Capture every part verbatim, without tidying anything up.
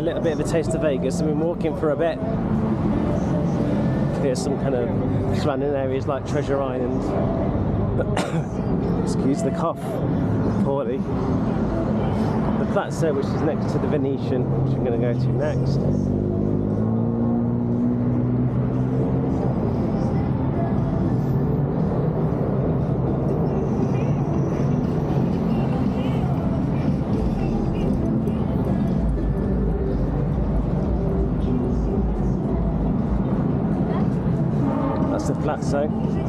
a little bit of a taste of Vegas. I've been walking for a bit. Here's some kind of surrounding areas like Treasure Island. Excuse the cough. Poorly. The Palazzo, which is next to the Venetian, which I'm going to go to next. That's the Palazzo.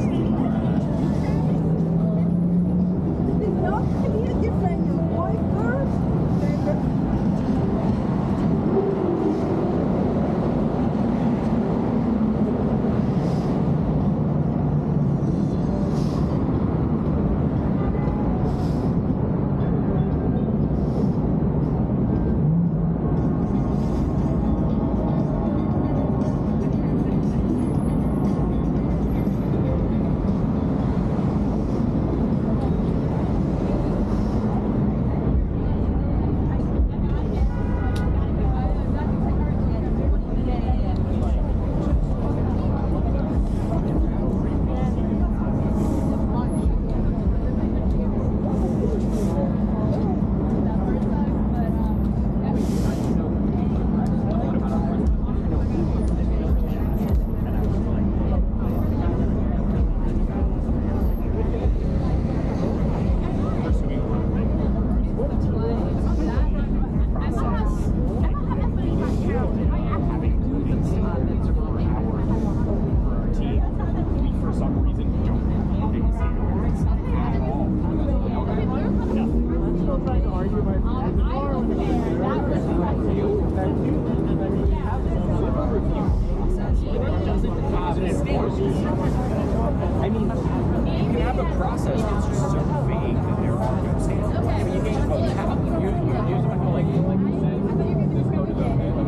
I mean, you can have a process that's just so vague that they're all going to say, I mean, you can just go, you, you use it like, like you said, just go to the,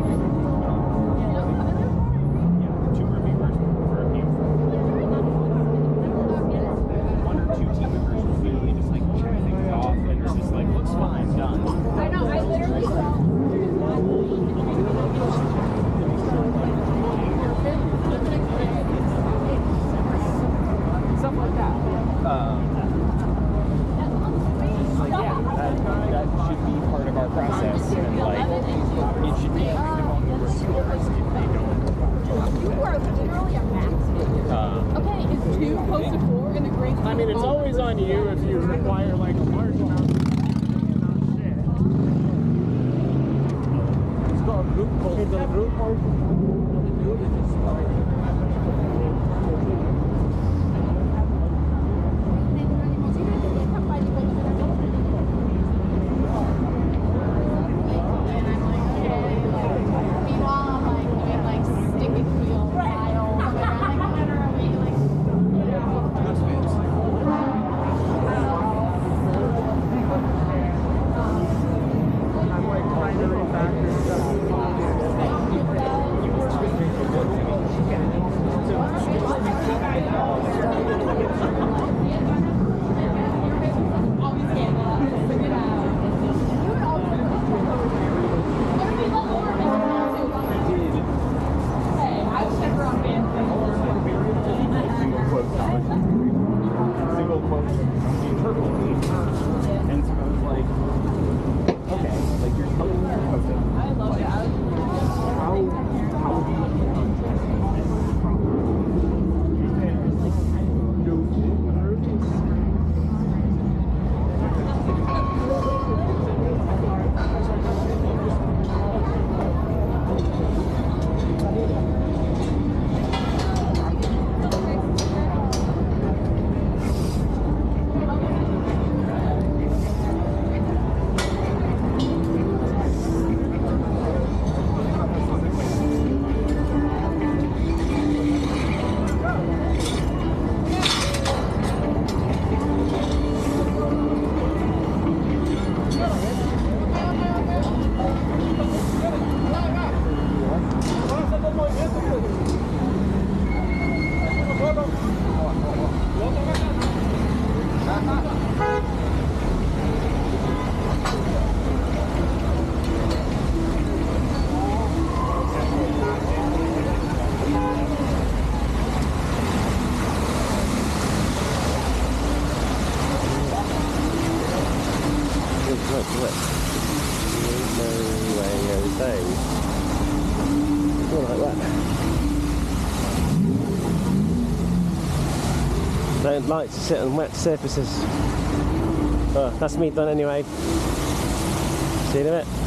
yeah, two reviewers for a game. One or two team members will literally just like check things off, and it's just like, looks fine, done. I know, I literally Stuff like that. Um, like, yeah, that, that should be part of our process, and like, it should be among the reviewers if they don't. You are literally a max. Um, Okay, is two close to four in the grade? I mean, it's always on you if you require like a large amount of shit. It's called group culture. It's a group culture. You work with people, don't like to sit on wet surfaces. But that's me done anyway. See you in a bit.